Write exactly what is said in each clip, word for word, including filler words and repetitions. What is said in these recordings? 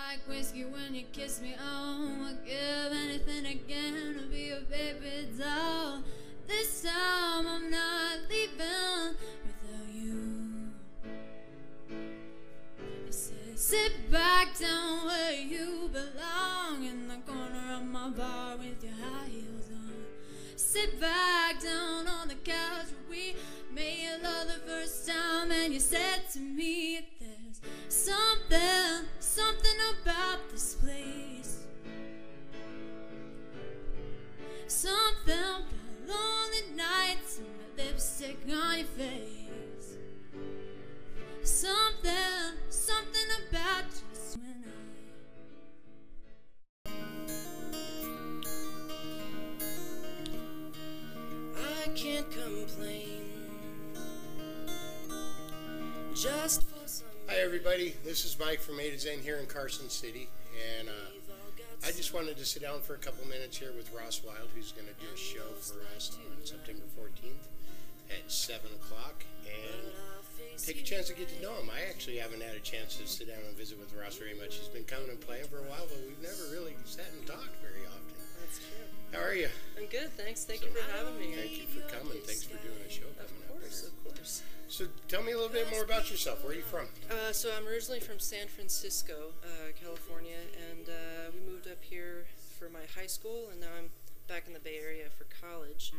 like whiskey when you kiss me. Oh, I'd give anything again to be a baby doll. This time I'm not leaving without you. You say, sit back down where you belong, in the corner of my bar with your high heels on. Sit back down on the couch where we made love the first time, and you said to me, there's something, something about this place, something about lonely nights and my lipstick on your face, something, something about just when I can't complain. Just for some. Hi everybody, this is Mike from A to Zen here in Carson City, and uh, I just wanted to sit down for a couple minutes here with Ross Wild, who's going to do a show for us on September fourteenth at seven o'clock, and take a chance to get to know him. I actually haven't had a chance to sit down and visit with Ross very much. He's been coming and playing for a while, but we've never really sat and talked very often. That's true. How are you? I'm good, thanks. Thank So, you for having me. Thank you for coming. Thanks for doing a show Of coming course, up. of course. So tell me a little bit more about yourself. Where are you from? Uh, so I'm originally from San Francisco, uh, California, and uh, we moved up here for my high school, and now I'm back in the Bay Area for college.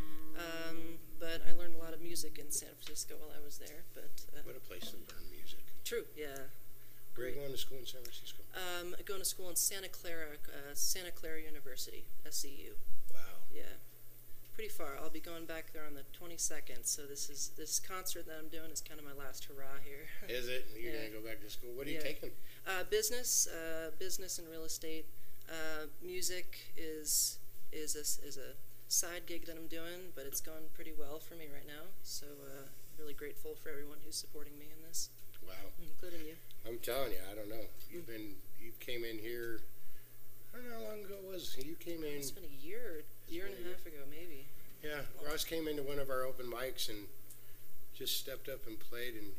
Um, but I learned a lot of music in San Francisco while I was there. But uh, What a place to learn music. true, yeah. Where are you going to school in San Francisco? Um, going to school in Santa Clara, uh, Santa Clara University, S C U. Wow. Yeah, pretty far. I'll be going back there on the twenty-second. So this is this concert that I'm doing is kind of my last hurrah here. Is it? You're Yeah. going to go back to school? What are you Yeah. taking? Uh, business, uh, business and real estate. Uh, music is is a, is a side gig that I'm doing, but it's going pretty well for me right now. So uh, really grateful for everyone who's supporting me in this, Wow. including you. I'm telling you, I don't know. You've been, you came in here, I don't know how long ago it was. You came in, It's been a year, year and been a a half ago, maybe. yeah, Ross came into one of our open mics and just stepped up and played and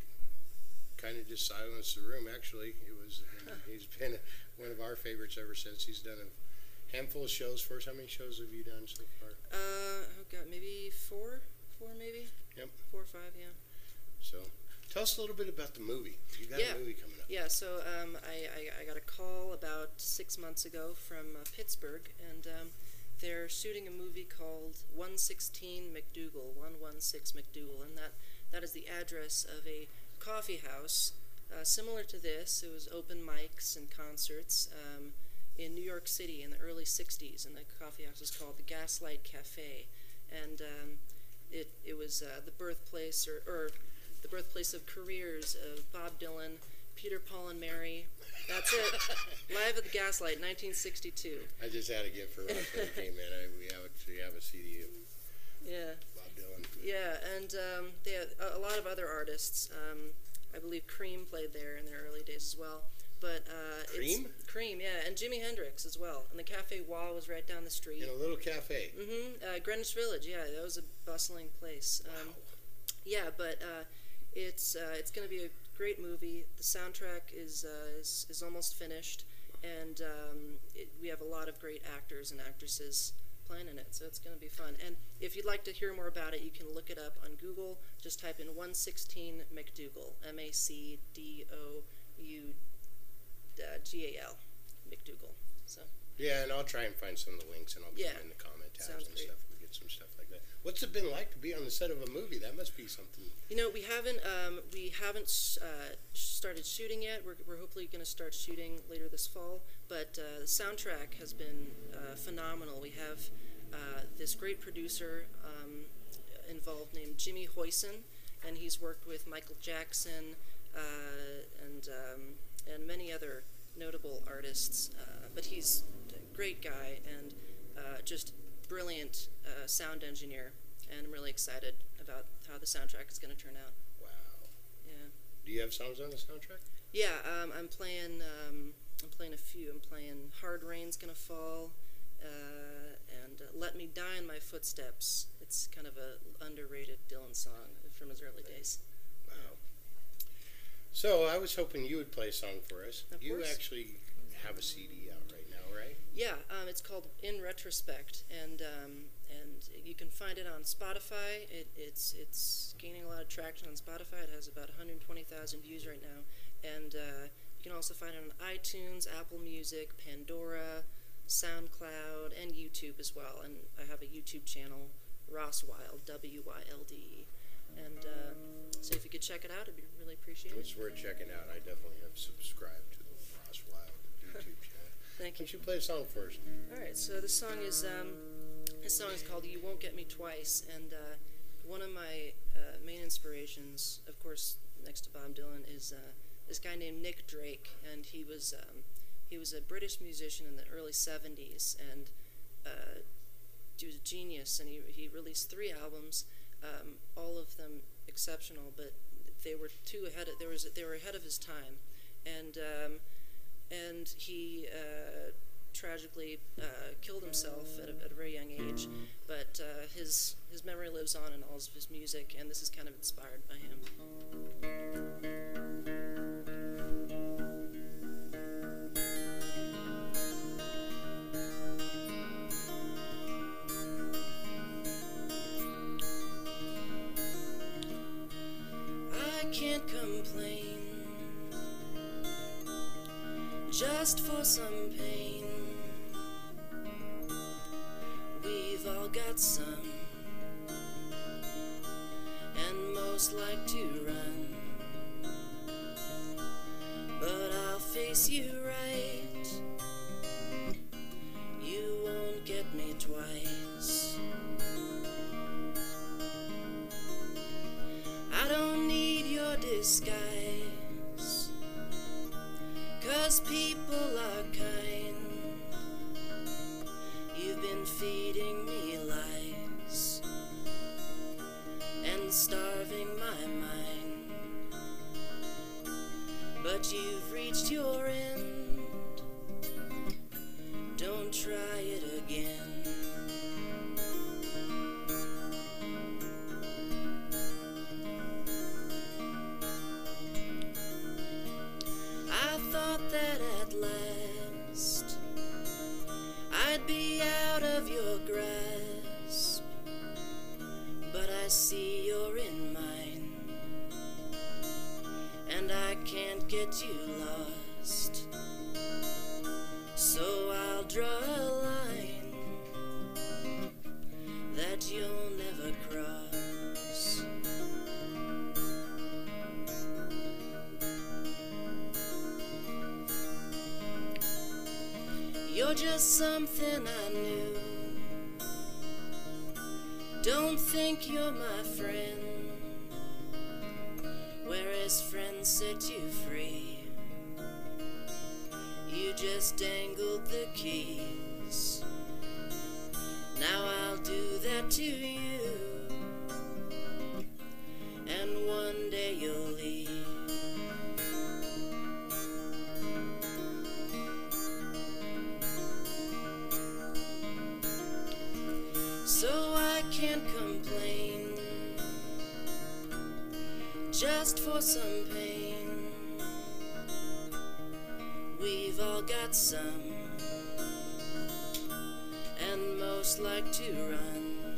kind of just silenced the room, actually. It was, and he's been one of our favorites ever since. He's done a handful of shows for us. How many shows have you done so far? Uh, I've got maybe four, four maybe. Yep. Four or five, yeah. So tell us a little bit about the movie. You got Yeah. a movie coming up. Yeah, so um, I, I, I got a call about six months ago from uh, Pittsburgh, and um, they're shooting a movie called one sixteen McDougal, one one six McDougal, and that, that is the address of a coffee house uh, similar to this. It was open mics and concerts um, in New York City in the early sixties, and the coffee house is called the Gaslight Cafe, and um, it, it was uh, the birthplace, or, or the birthplace of careers of Bob Dylan, Peter, Paul, and Mary. That's it. Live at the Gaslight, nineteen sixty-two. I just had a gift for Ross when he came in. I, we, have a, we have a C D of Yeah, Bob Dylan. yeah, and um, they had a, a lot of other artists. Um, I believe Cream played there in their early days as well. But uh, Cream? It's Cream, yeah, and Jimi Hendrix as well. And the Cafe Wall was right down the street. In a little cafe. Mm-hmm. Uh, Greenwich Village, yeah, that was a bustling place. Um, Wow. Yeah, but uh, it's uh, it's going to be a great movie. The soundtrack is uh, is, is almost finished, and um, it, we have a lot of great actors and actresses playing in it, so it's going to be fun. And if you'd like to hear more about it, you can look it up on Google. Just type in one sixteen McDougal, M A C D O U G A L, McDougal. So. Yeah, and I'll try and find some of the links, and I'll put Yeah. them in the comment tabs Sounds and great. stuff. We get some stuff like that. What's it been like to be on the set of a movie? That must be something. You know, we haven't um, we haven't uh, started shooting yet. We're, we're hopefully going to start shooting later this fall. But uh, the soundtrack has been uh, phenomenal. We have uh, this great producer um, involved named Jimmy Hoyson, and he's worked with Michael Jackson uh, and um, and many other notable artists. Uh, but he's a great guy and uh, just brilliant uh, sound engineer, and I'm really excited about how the soundtrack is going to turn out. Wow. Yeah, Do you have songs on the soundtrack? yeah. Um, I'm playing. Um, I'm playing a few. I'm playing "Hard Rain's Gonna Fall" uh, and uh, "Let Me Die in My Footsteps." It's kind of a underrated Dylan song from his early days. Wow. So I was hoping you would play a song for us. Of you course. actually have a C D out right now, right? Yeah, um, it's called In Retrospect, and um, and you can find it on Spotify. It, it's it's gaining a lot of traction on Spotify. It has about one hundred twenty thousand views right now, and uh, you can also find it on iTunes, Apple Music, Pandora, SoundCloud, and YouTube as well. And I have a YouTube channel, Ross Wild, W Y L D E. And uh, so if you could check it out, it'd be really appreciated. It's worth checking out. I definitely have subscribed to the Ross Wild YouTube channel. Thank you. Why don't you play a song first? All right, so this song is um, this song is called "You Won't Get Me Twice," and uh, one of my uh, main inspirations, of course, next to Bob Dylan, is uh, this guy named Nick Drake, and he was um, he was a British musician in the early seventies, and uh, he was a genius, and he he released three albums, um, all of them exceptional, but they were too ahead of, there was they were ahead of his time, and um, and he uh, tragically uh, killed himself at a, at a very young age, but uh, his his memory lives on in all of his music, and this is kind of inspired by him. I can't complain just for some pain. We've all got some, and most like to run, but I'll face you right. You won't get me twice. I don't need your disguise, 'cause people are kind. You've been feeding me lies and starving my mind, but you've reached your end. Don't try it again. I thought that at last I'd be out of your grasp, but I see you're in mine, and I can't get you lost. So I'll draw a line that you'll never cross. You're just something I knew. Don't think you're my friend, whereas friends set you free. You just dangled the keys. Now I'll do that to you, and one day you'll leave. So I can't complain just for some pain. We've all got some, and most like to run,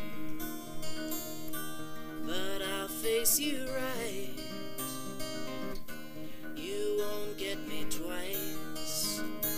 but I'll face you right. You won't get me twice.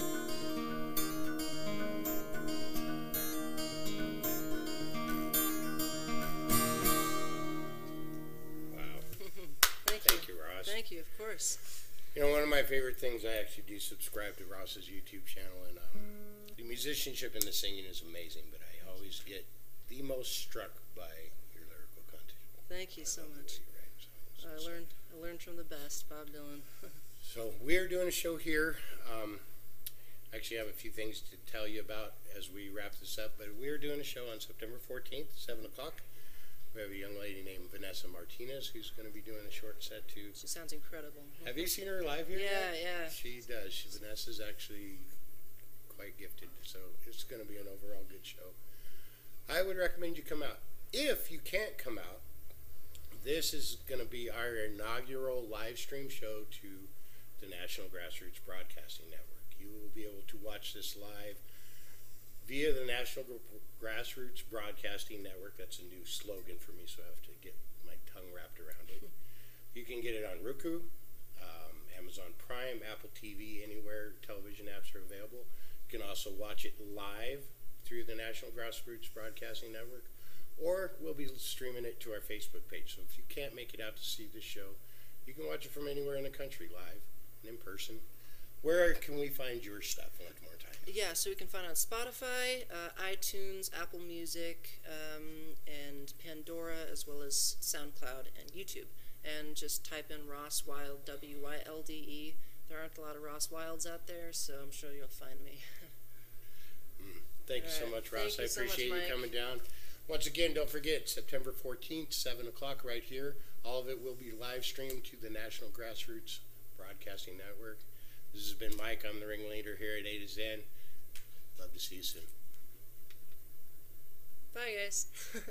Thank you, Ross. Thank you, of course. You know, one of my favorite things, I actually do subscribe to Ross's YouTube channel, and uh, the musicianship and the singing is amazing, but I always get the most struck by your lyrical content. Thank you I so love the much. way you write songs. I learned I learned from the best, Bob Dylan. So we're doing a show here. Um, I actually have a few things to tell you about as we wrap this up, but we're doing a show on September fourteenth, seven o'clock. We have a young lady named Vanessa Martinez who's going to be doing a short set too. She sounds incredible. Have you seen her live here Yeah, yet? yeah. She does. She, Vanessa's actually quite gifted, so it's going to be an overall good show. I would recommend you come out. If you can't come out, this is going to be our inaugural live stream show to the National Grassroots Broadcasting Network. You will be able watch this live via the National Grassroots Broadcasting Network. That's a new slogan for me, so I have to get my tongue wrapped around it. You can get it on Roku, um, Amazon Prime, Apple T V, anywhere television apps are available. You can also watch it live through the National Grassroots Broadcasting Network, or we'll be streaming it to our Facebook page. So if you can't make it out to see this show, you can watch it from anywhere in the country, live and in person. Where can we find your stuff one more time? Yeah, so we can find it on Spotify, uh, iTunes, Apple Music, um, and Pandora, as well as SoundCloud and YouTube. And just type in Ross Wilde, W Y L D E. There aren't a lot of Ross Wildes out there, so I'm sure you'll find me. mm, thank All you so right. much, Ross. Thank I you so appreciate much, you Mike. coming down. Once again, don't forget, September fourteenth, seven o'clock right here. All of it will be live streamed to the National Grassroots Broadcasting Network. This has been Mike. I'm the ringleader here at A to Zen. Love to see you soon. Bye, guys.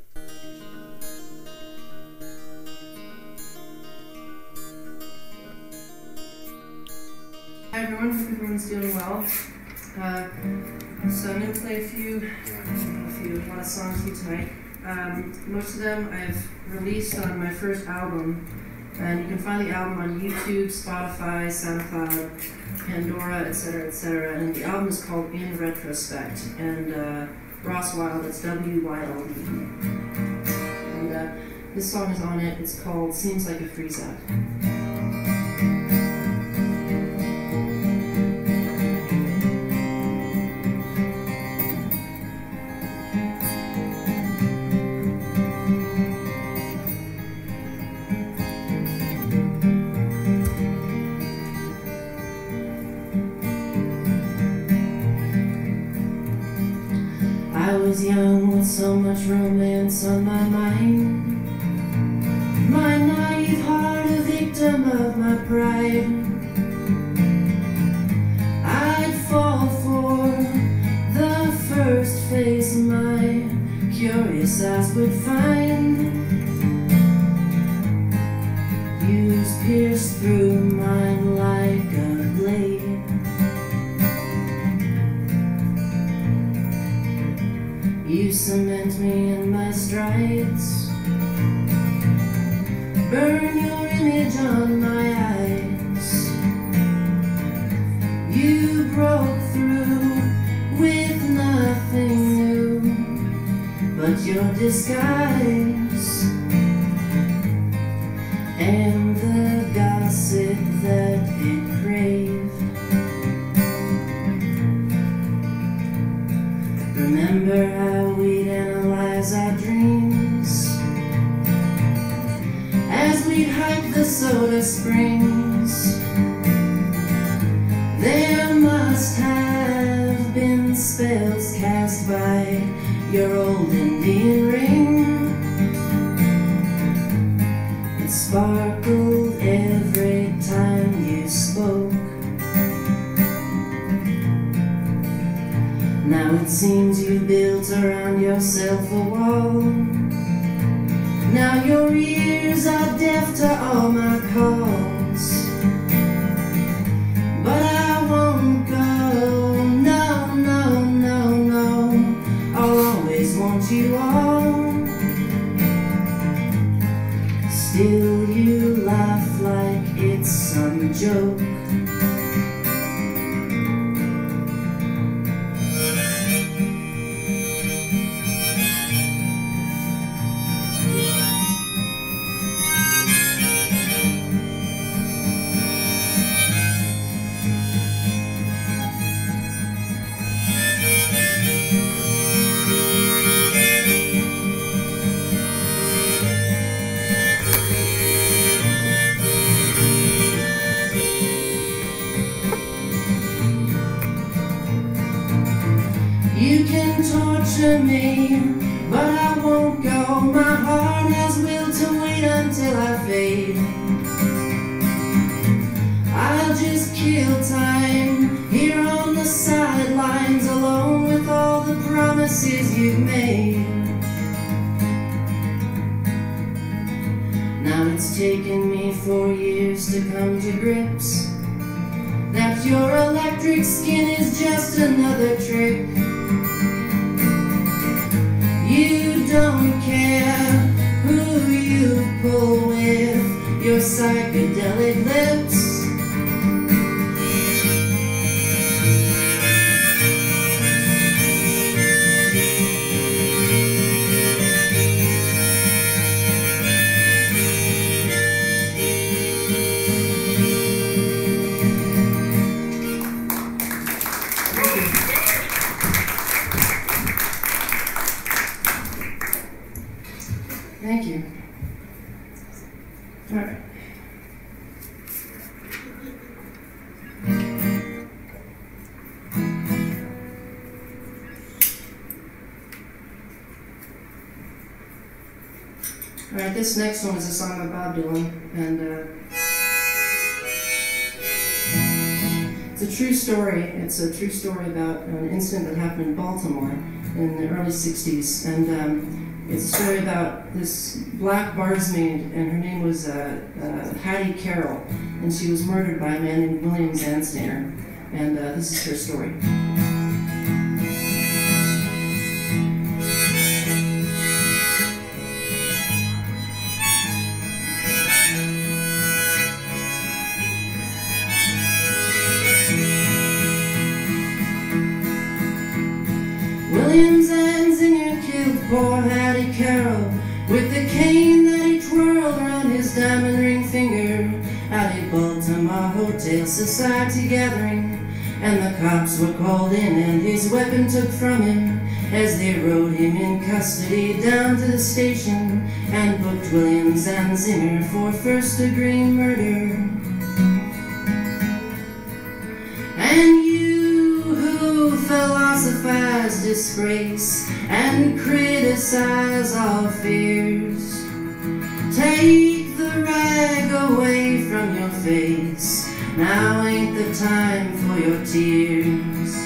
Hi everyone, hope everyone's doing well. Uh, so I'm going to play a few, a few, a lot of songs for you tonight. Um, most of them I've released on my first album, and you can find the album on YouTube, Spotify, SoundCloud, Pandora, et cetera, et cetera. And the album is called In Retrospect, and uh, Ross Wilde, it's W Y L D E. And uh, this song is on it, it's called Seems Like a Freeze-Out. I was young with so much romance on my mind, my naive heart a victim of my pride. I'd fall for the first face my curious eyes would find. Views pierced through mine like a blade. You cement me in my strides, burn your image on my eyes. You broke through with nothing new but your disguise and the gossip that it craved. Remember how we'd analyze our dreams as we'd hike the soda springs. There must have been spells cast by your old Indian ring. It sparkled every time you spoke. Now it seems you built around yourself a wall. Now your ears are deaf to all my calls. But I won't go, no, no, no, no. I'll always want you all. Still you laugh like it's some joke. You can torture me, but I won't go. My heart has will to wait until I fade. I'll just kill time here on the sidelines, alone with all the promises you've made. Now it's taken me four years to come to grips that But your electric skin is just another trick. You don't care who you pull with your psychedelic lips. Thank you. All right. All right, this next one is a song by Bob Dylan, and uh, it's a true story. It's a true story about an incident that happened in Baltimore in the early sixties, and um, it's a story about this black barmaid, and her name was uh, uh, Hattie Carroll, and she was murdered by a man named William Zanzinger, and uh, this is her story. William Zanzinger killed poor Hattie Carroll with the cane that he twirled around his diamond ring finger at a Baltimore Hotel Society gathering. And the cops were called in and his weapon took from him as they rode him in custody down to the station and booked William Zanzinger for first degree murder. And you who philosophize disgrace and criticize all fears, take the rag away from your face. Now ain't the time for your tears.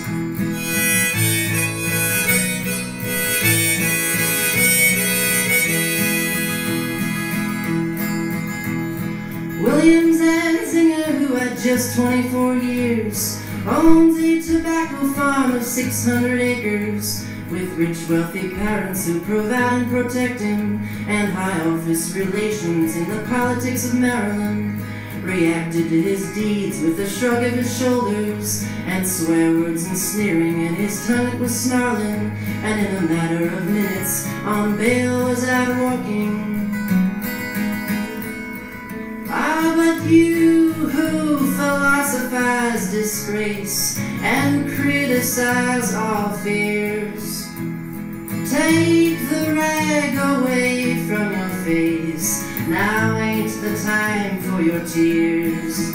William Zanzinger, who had just twenty-four years, owns a tobacco farm of six hundred acres, with rich wealthy parents who provide and protect him, and high office relations in the politics of Maryland, reacted to his deeds with a shrug of his shoulders, and swear words and sneering, and his tongue it was snarling, and in a matter of minutes on bail was out walking. Ah, but you who philosophize disgrace and criticize all fears, take the rag away from your face. Now ain't the time for your tears.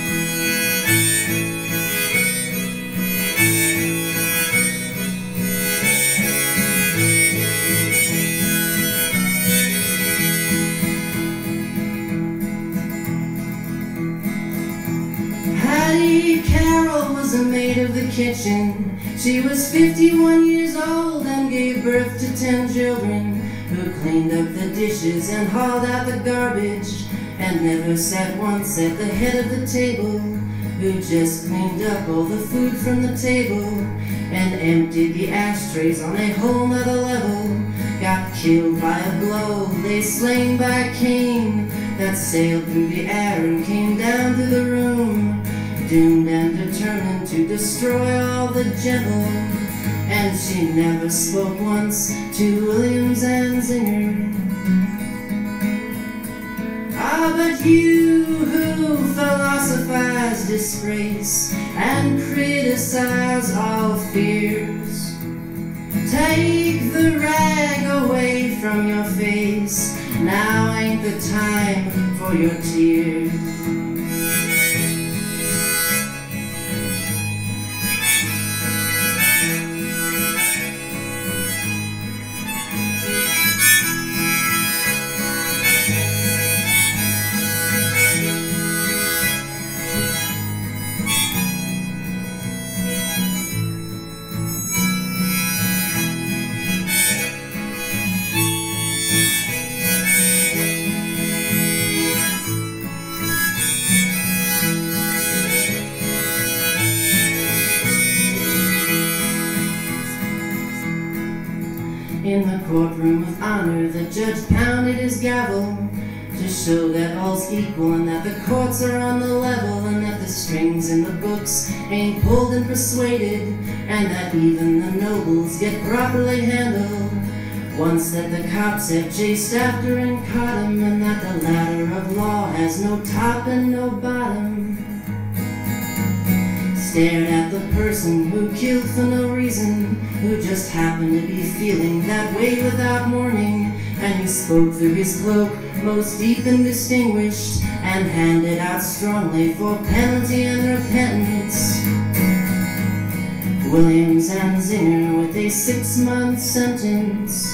Hattie Carroll was a maid of the kitchen. She was fifty-one years old and gave birth to ten children, who cleaned up the dishes and hauled out the garbage, and never sat once at the head of the table, who just cleaned up all the food from the table and emptied the ashtrays on a whole nother level. Got killed by a blow, lay slain by a cane that sailed through the air and came down to the room, doomed and determined to destroy all the gentle. And she never spoke once to William Zanzinger. Ah, but you who philosophize disgrace and criticize all fears, take the rag away from your face. Now ain't the time for your tears. In the courtroom of honor, the judge pounded his gavel to show that all's equal and that the courts are on the level, and that the strings in the books ain't pulled and persuaded, and that even the nobles get properly handled. Once that the cops have chased after and caught him, and that the ladder of law has no top and no bottom. Stared at the person who killed for no reason, who just happened to be feeling that way without warning, and he spoke through his cloak, most deep and distinguished, and handed out strongly for penalty and repentance. Williams and Zinger with a six-month sentence.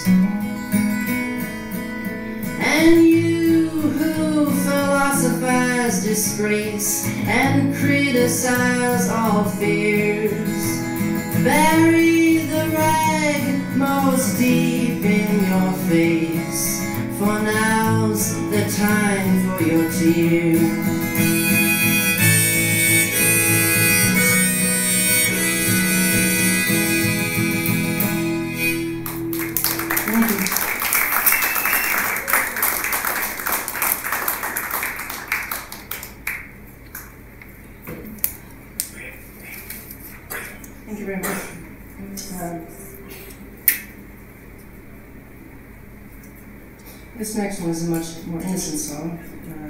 And you who philosophize disgrace and criticize all fears, bury the rag most deep in your face, for now's the time for your tears. Thank you very much. Um, this next one is a much more innocent song.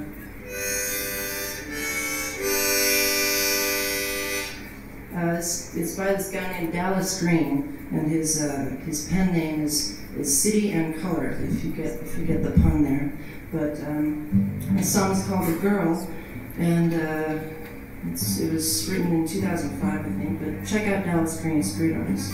Uh, uh, it's, it's by this guy named Dallas Green, and his uh, his pen name is is City and Color. If you get if you get the pun there, but um, the song is called "The Girl," and uh, It's, it was written in two thousand five, I think, but check out Dallas Green, he's a great artist.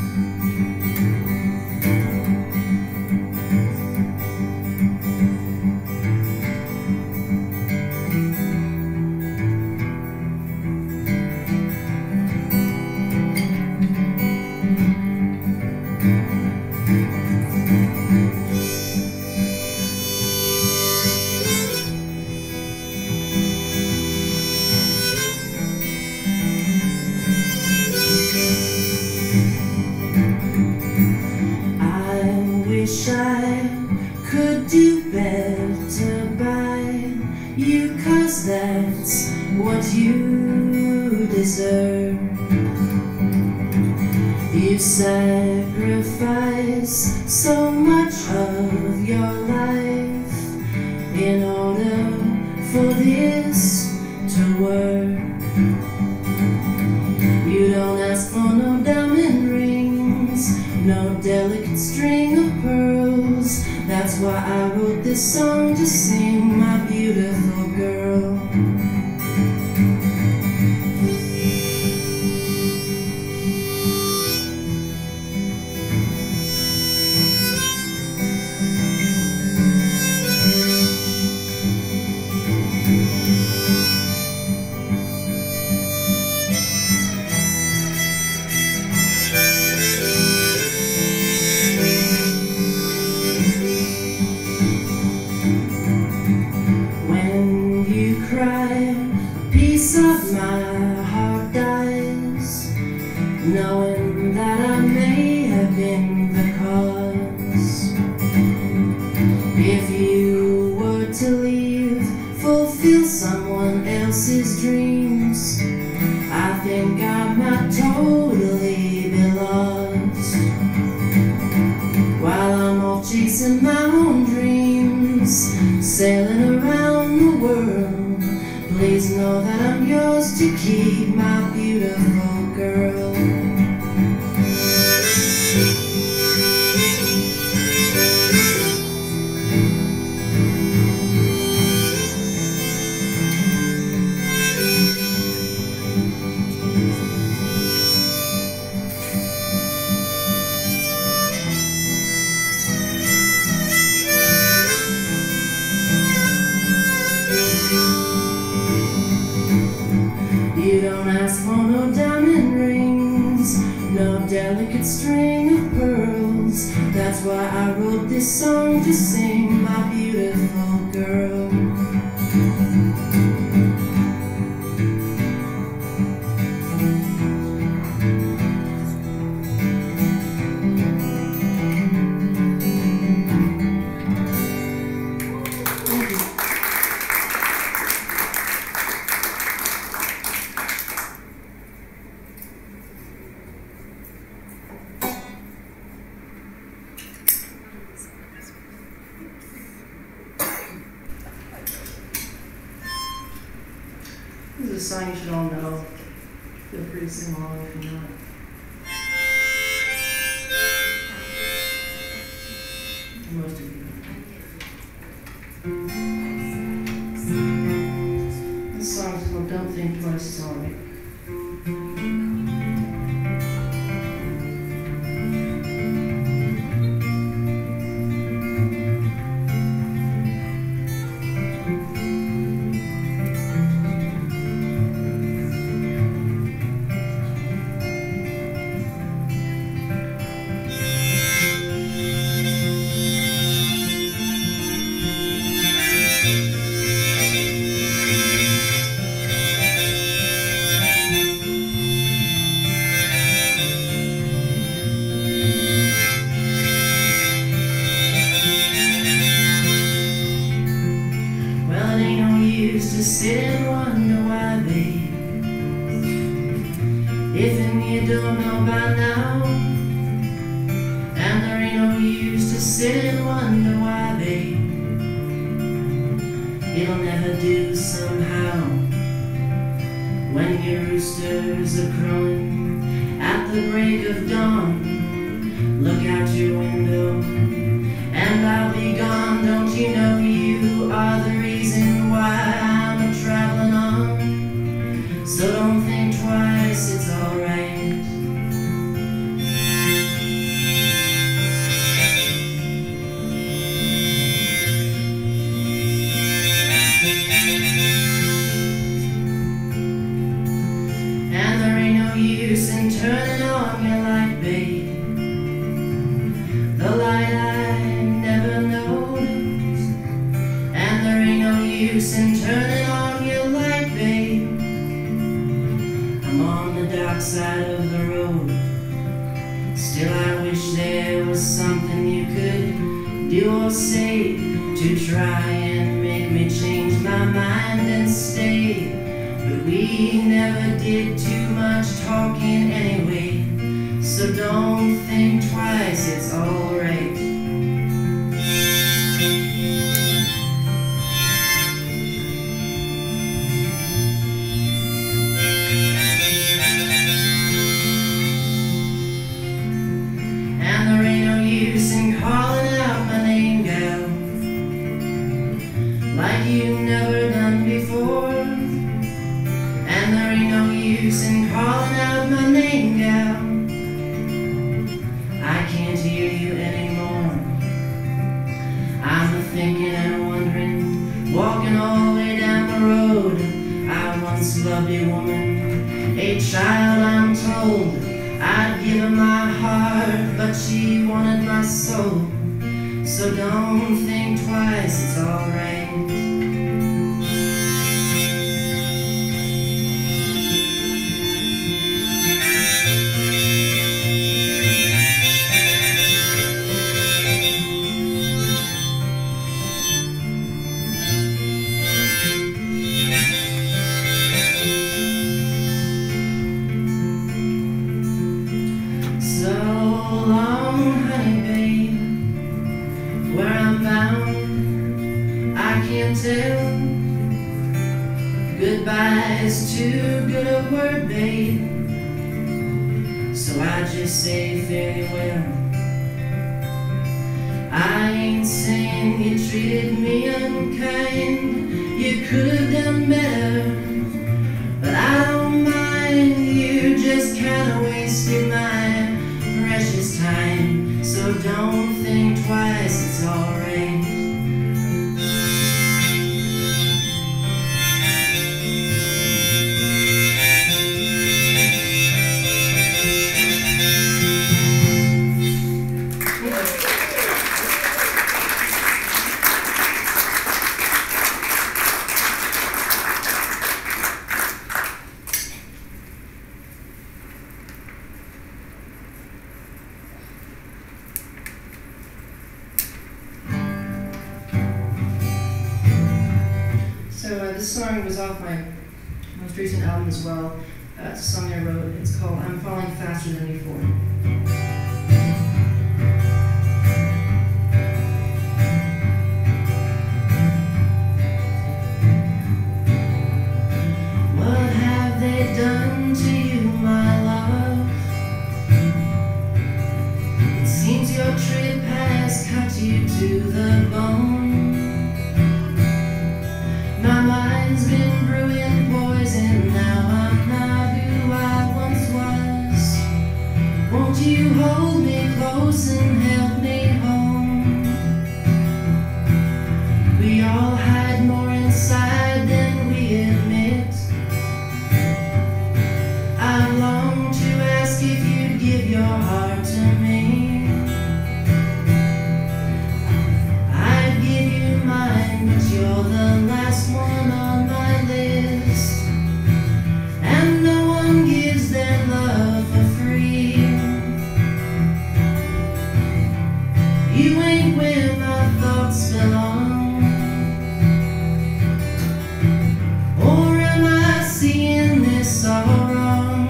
I could do better by you, 'cause that's what you deserve. You sacrifice so much of your life in order for this to work. You don't ask for no diamond rings, no delicate string of pearls. That's why I wrote this song to sing, my beautiful girl. Of my heart dies, knowing that I may have been the cause. If you were to leave, fulfill someone else's dreams, I think I might totally be lost. While I'm off chasing my own dreams, sailing around the world, please know that I'm yours to keep, my beautiful girl. You don't ask for no diamond rings, no delicate string of pearls. That's why I wrote this song to sing, my beautiful girl. a song you should all know. Feel free to sing along if you know it. Most of you. This song is called Don't Think Twice, It's Alright. To sit and wonder why, babe, if and you don't know by now, and there ain't no use to sit and wonder why, babe, it'll never do somehow. When your roosters are crowing at the break of dawn, look out your window and I'll be gone. Don't you know you are the reason why I'm traveling on? So don't think twice, it's alright. And there ain't no use in turning on your light, babe, the light I never noticed. And there ain't no use in turning on your light, babe, I'm on the dark side of the road. Still I wish there was something you could do or say to try and make me change my mind and stay. But we never did too much talking anyway, so don't think twice, it's alright. And there ain't no use in calling out my name, gal, like you've never done before. And there ain't no use in calling out my name, gal, I can't hear you anymore. I'm a thinking and wondering, walking all the way down the road. I once loved a woman, a child I'm told. I'd give her my heart, but she wanted my soul. So don't think twice, it's alright. So long, honey, babe, where I'm bound, I can't tell. Goodbye is too good a word, babe, so I just say farewell. I ain't saying you treated me unkind, you could have done better, but I don't mind, you just kinda wasted my precious time. So don't think twice, it's alright. So uh, this song was off my most recent album as well. Uh, it's a song I wrote. It's called I'm Falling Faster Than Before. What you hold me close and help me home? We all hide more inside than we admit. I long to ask if you'd give your heart to me. I'd give you mine, but you're the last one on my list. And no one gives their love for free. You ain't where my thoughts belong. Or am I seeing this all wrong?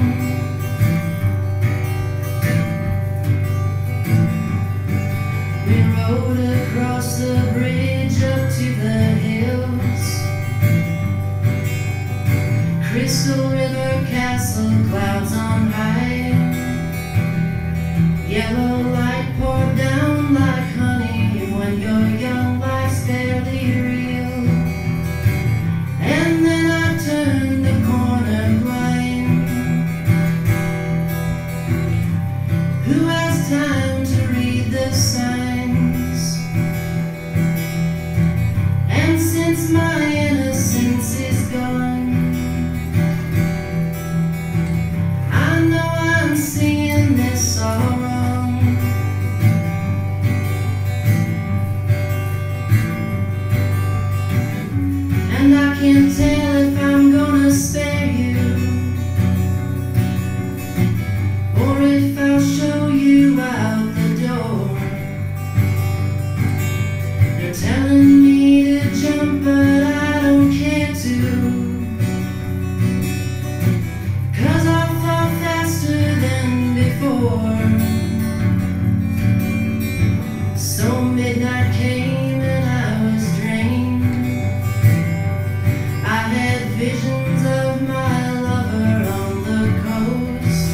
We rode across the bridge up to the hills. Crystal River Castle, clouds on high. Yellow light poured down like honey when you're young, life's barely real. And then I turned the corner blind. Who has time to read the signs? And since my innocence is gone, I know I'm singing this all wrong. And I can't tell if I'm gonna spare you, or if I'll show you out the door. They're telling me to jump, but I don't care to, 'cause I fall faster than before. So midnight came and I was drained. I had visions of my lover on the coast.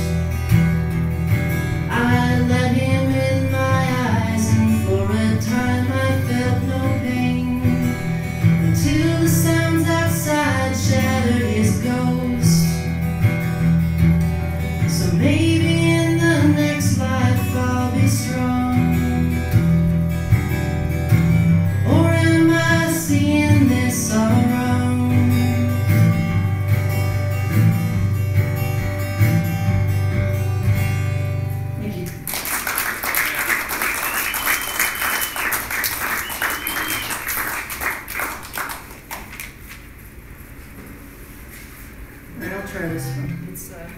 I let him in my eyes, and for a time I felt no pain, until the sounds outside shattered his ghost. So maybe in the next life I'll be strong. Or am I seeing this all wrong? Thank you. Alright, I'll try this one. It's uh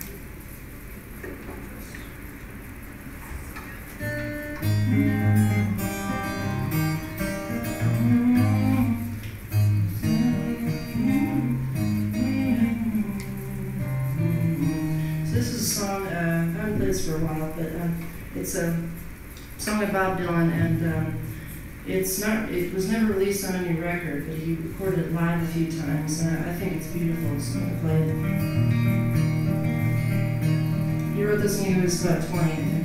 So this is a song, uh, I haven't played this for a while, but uh, it's a song by Bob Dylan, and um, it's not, it was never released on any record, but he recorded it live a few times, and I, I think it's beautiful, so I'm gonna play it. He wrote this when he was about twenty, I think.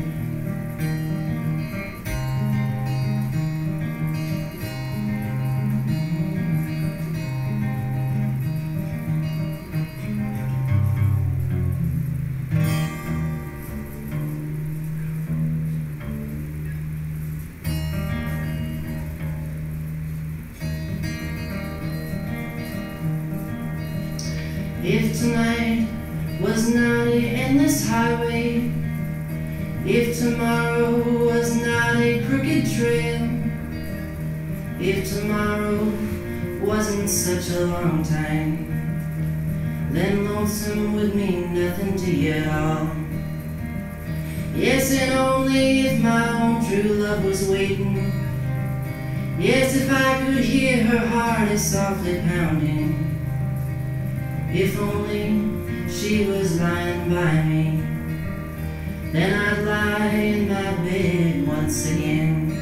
If tonight was not an endless highway, if tomorrow was not a crooked trail, if tomorrow wasn't such a long time, then lonesome would mean nothing to you at all. Yes, and only if my own true love was waiting. Yes, if I could hear her heart is softly pounding. If only she was lying by me, then I'd lie in my bed once again.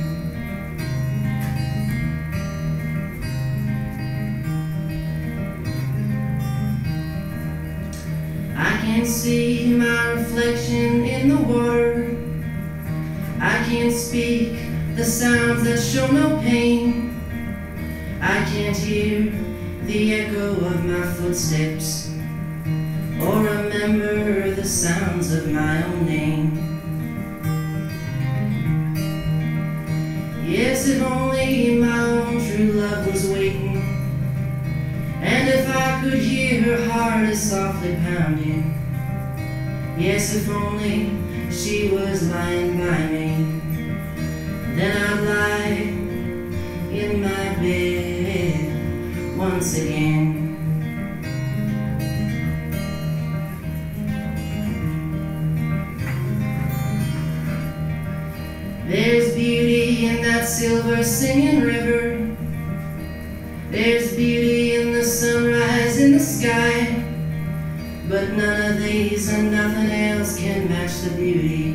I can see my reflection in the water. I can't speak the sounds that show no pain. I can't hear the echo of my footsteps, or remember the sounds of my own name. Yes, if only my own true love was waiting, and if I could hear her heart is softly pounding. Yes, if only she was lying by me, then I'd lie in my bed once again. There's beauty in that silver singing river. There's beauty in the sunrise in the sky. But none of these and nothing else can match the beauty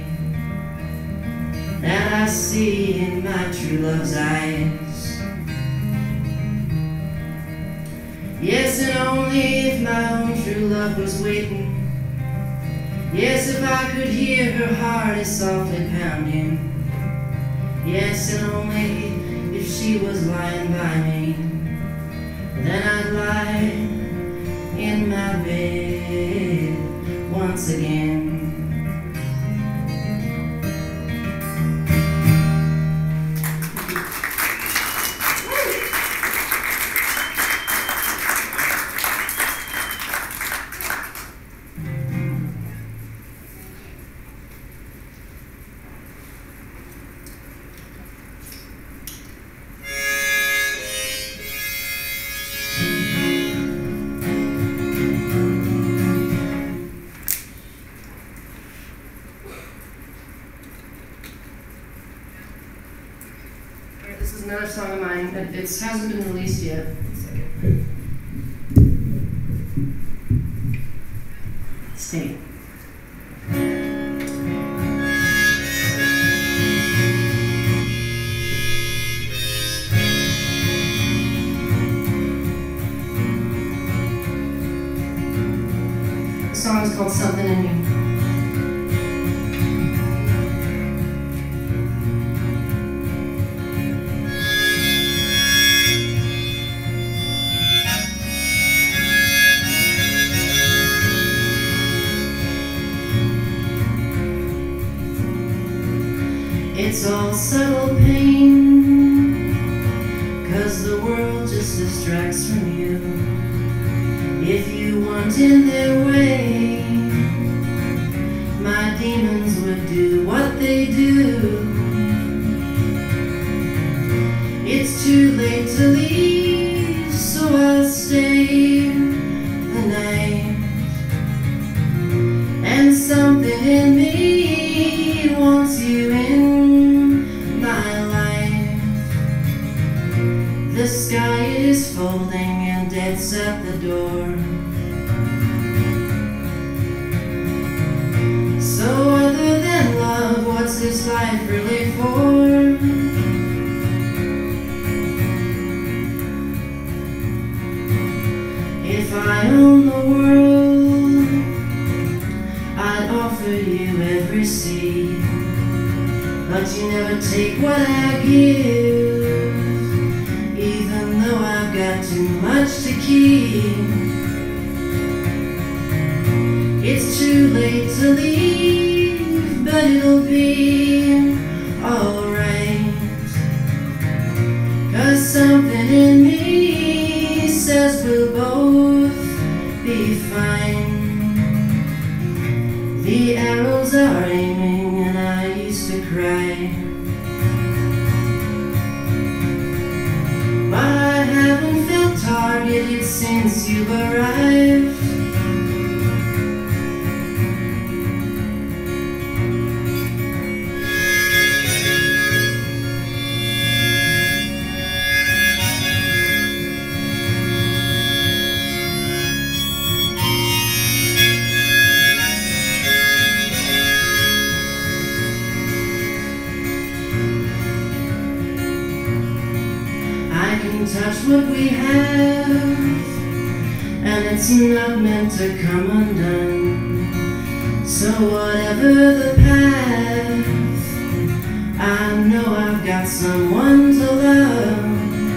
that I see in my true love's eyes. Yes, and only if my own true love was waiting. Yes, if I could hear her heart is softly pounding. Yes, and only if she was lying by me, then I'd lie in my bed once again. This is another song of mine, but it hasn't been released yet. Stay. The song is called Something in You. It's all subtle pain, 'cause the world just distracts from you. If you weren't in their way, my demons would do what they do. It's too late to leave, so I'll stay the night. And something in me wants you in the sky is folding and death's at the door. So other than love, what's this life really for? If I own the world, I'd offer you every seed. But you never take what I give, even though I've got too much to keep. It's too late to leave, but it'll be alright. 'Cause something in me says we'll both be fine. The arrows are aiming and I used to cry, but I haven't felt targeted since you've arrived. I can touch what we have, and it's not meant to come undone. So whatever the path, I know I've got someone to love.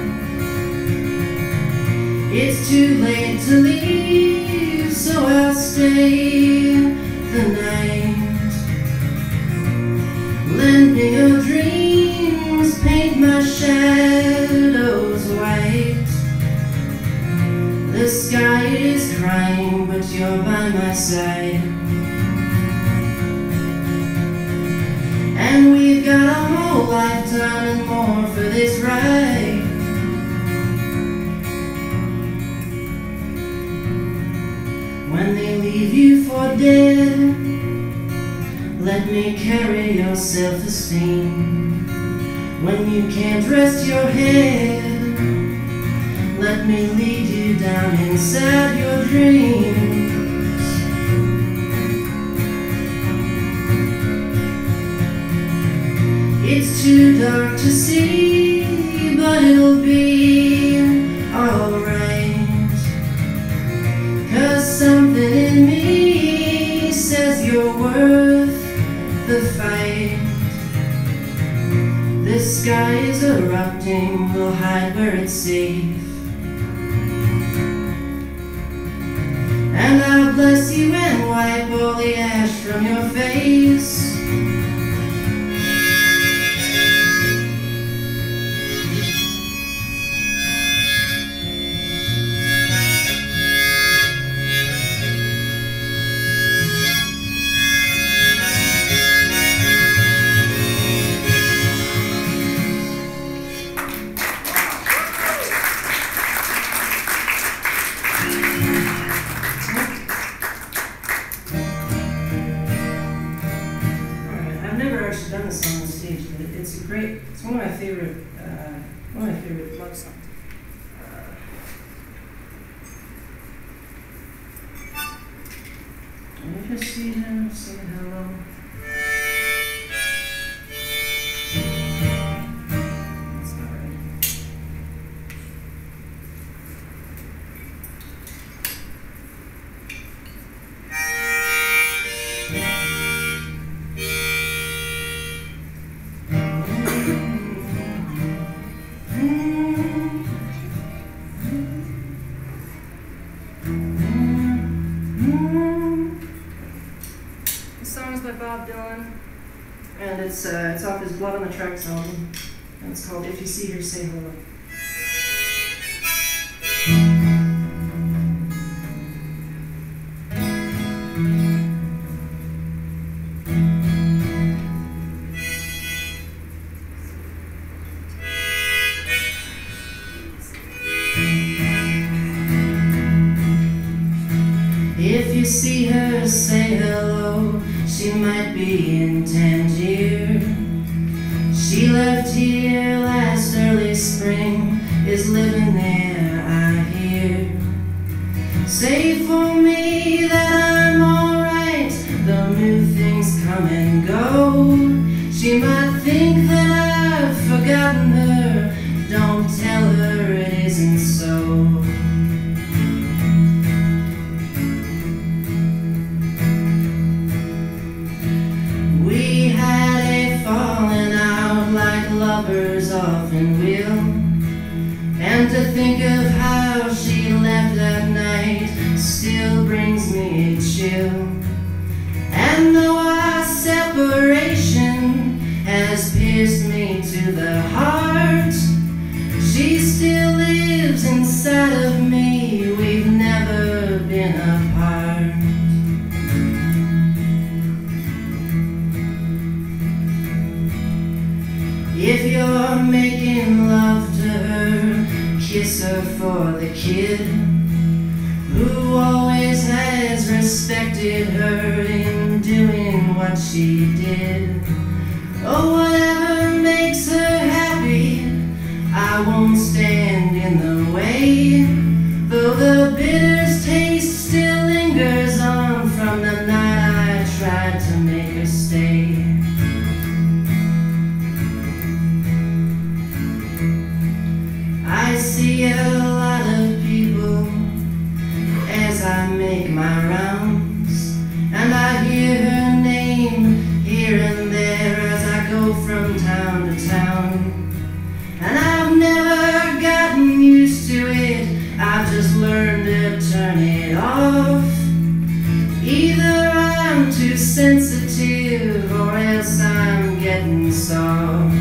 It's too late to leave, so I'll stay the night. Lend me your dreams, paint my shadow. side. And we've got a whole lifetime and more for this ride. When they leave you for dead, let me carry your self-esteem. When you can't rest your head, let me lead you down inside your dreams. It's too dark to see, but it'll be alright. 'Cause something in me says you're worth the fight. The sky is erupting, we'll hide where it's safe. And I'll bless you and wipe all the ash from your face. Done this on the stage, but it, it's a great, it's one of my favorite, uh, one of my favorite love songs. Uh, and if you see him, say hello. That's not right. By Bob Dylan, and it's uh, it's off his Blood on the Tracks album, and it's called If You See Her, Say Hello. If you see her, say hello. She might be in Tangier. She left here last early spring, is living there, I hear. Say for me that I'm alright, though new things come and go. She might think that I've forgotten her, don't tell her it isn't so. Lovers often will, and to think of how she left that night still brings me a chill. And though our separation has pierced me to the heart, she still lives inside of me, we've never been apart. If you're making love to her, kiss her for the kid who always has respected her in doing what she did. Oh, whatever makes her happy, I won't stand in the way, though the bitter taste still lingers on from the night I tried to make her stay. I see a lot of people as I make my rounds, and I hear her name here and there as I go from town to town. And I've never gotten used to it, I've just learned to turn it off. Either I'm too sensitive or else I'm getting soft.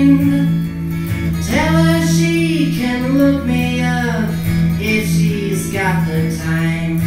mind. Tell her she can look me up if she's got the time.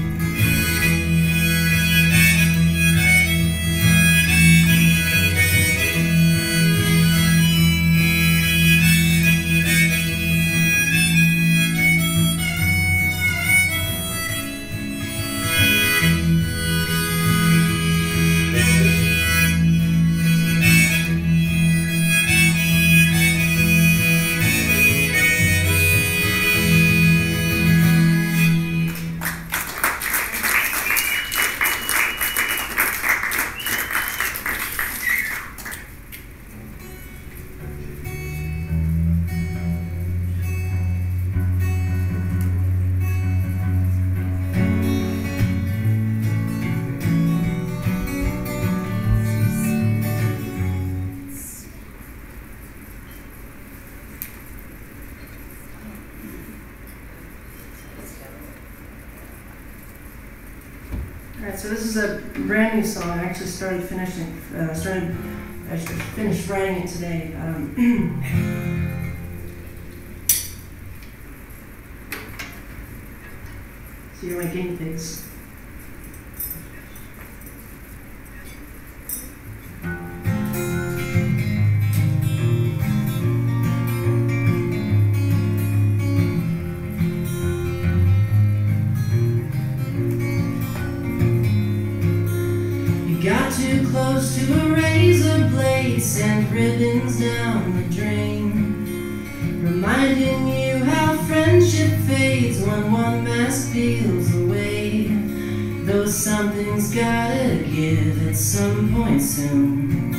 Alright, so this is a brand new song. I actually started finishing, uh, started, I finished writing it today. Um, so you're my guinea pigs. Got too close to a razor blade, sent ribbons down the drain, reminding you how friendship fades when one mask peels away. Though something's gotta give at some point soon.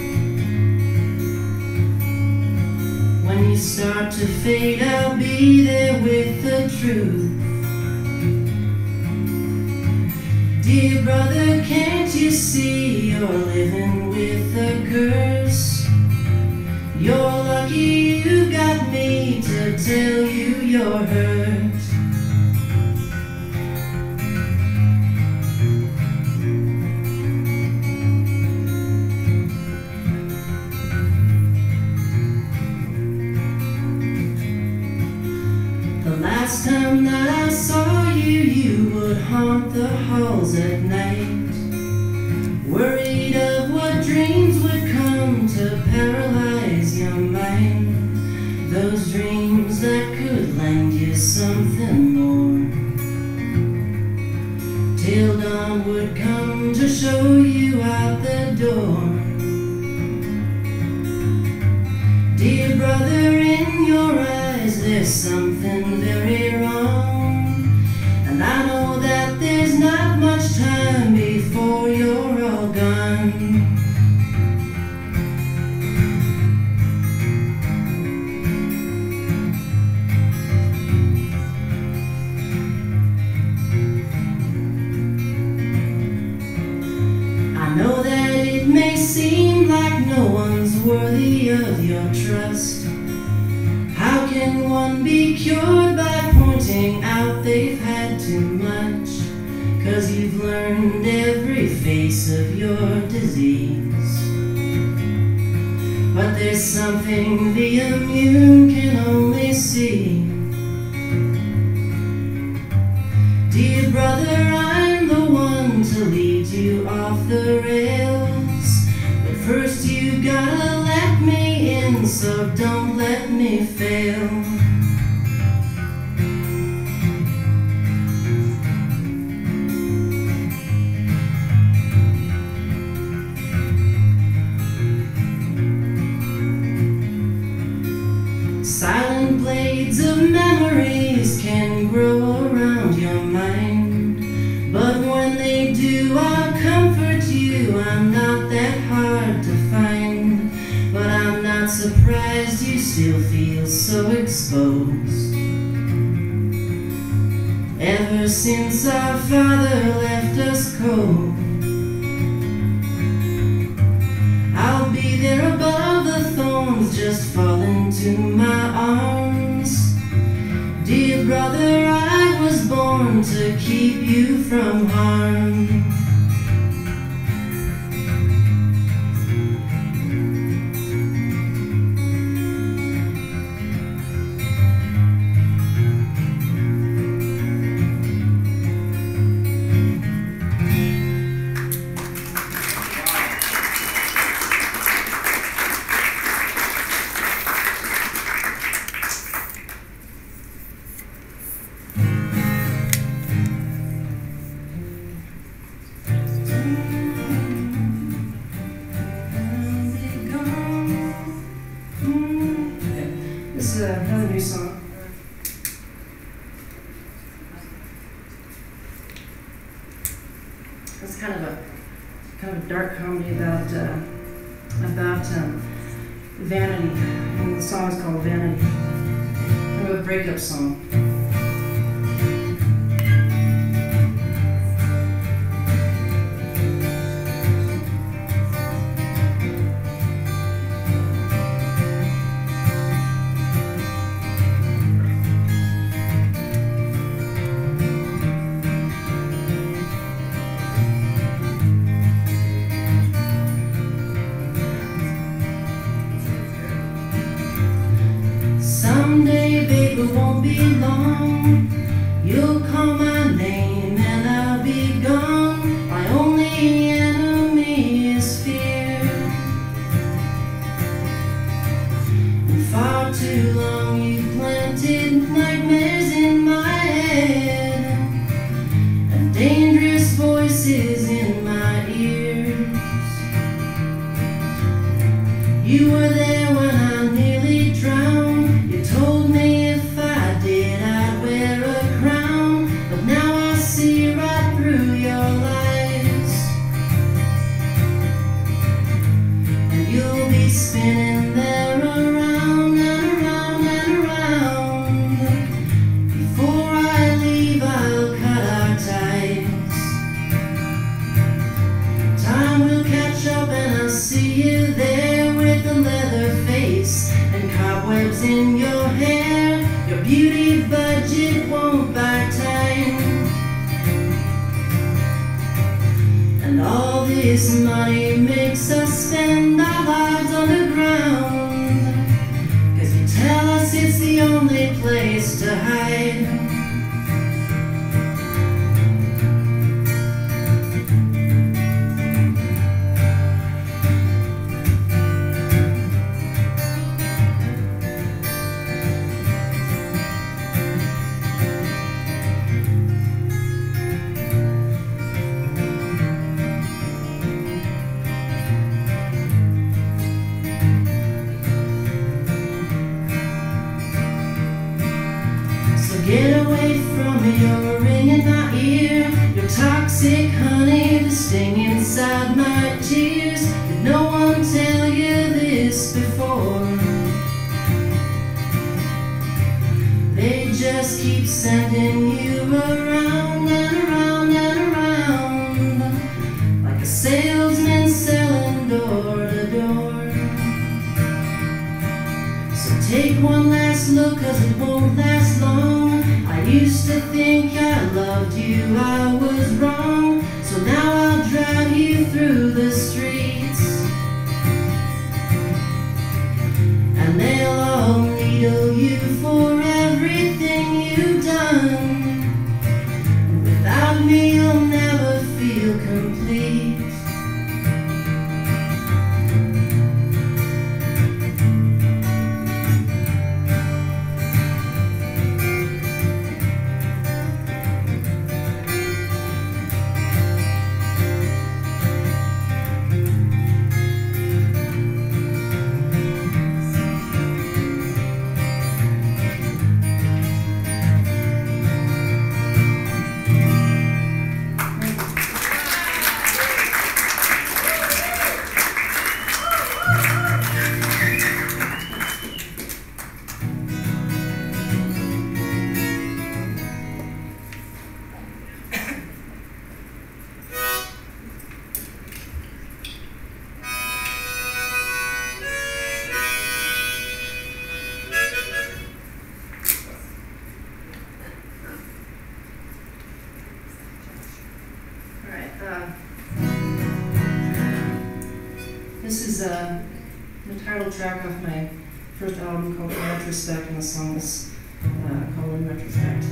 When you start to fade, I'll be there with the truth. Dear brother, can't you see you're living with a curse? You're lucky you got me to tell you you're hurt. The last time that I saw you, you would haunt the halls at night, worried of what dreams would come to paralyze your mind. Those dreams that could lend you something more, till dawn would come to show you out the door. Dear brother, in your eyes there's something very wrong, and I know that there's not much time before you're all gone. I know that it may seem like no one's worthy of your trust. How can one be cured by pointing out they've had too much? 'Cause you've learned every face of your disease. But there's something the immune can only see. Dear brother, I'm the one to lead you off the rails, but first you gotta let me in, so don't let me fail. Silent blades of memories can grow around your mind, but when they do, I'll comfort you. I'm not that hard to find, but I'm not surprised you still feel so exposed. Ever since our father left us cold, I'll be there above the thorns, just fall into my arms. Dear brother, I was born to keep you from harm. It's kind of a kind of a dark comedy about uh, about um, vanity, and the song is called Vanity. Kind of a breakup song. Someday, babe, it won't be long. You'll call my name and I'll be gone. My only enemy is fear. And far too long you planted nightmares in my head and dangerous voices in my ears. You were there when I nearly drowned. Told me if I did I'd wear a crown, but now I see right through your lies, and you'll be spinning there around and around and around. Before I leave I'll cut our ties. Time will catch up and I'll see you there with a leather face and cobwebs in your hair. Your beauty budget won't buy time, and all this money makes us spend our lives underground, 'cause you tell us it's the only place to hide. Get away from me, you're ringing my ear. Your toxic honey, the sting inside my tears. Did no one tell you this before? They just keep sending you around and around and around, like a salesman selling door to door. So take one last look, 'cause it won't last long. I used to think I loved you, I was wrong. So now I'll drive you through the streets, and they'll all needle you for everything you've done. And without me you'll never feel complete. This is uh, the title track off my first album called In Retrospect, and the song is uh, called In Retrospect.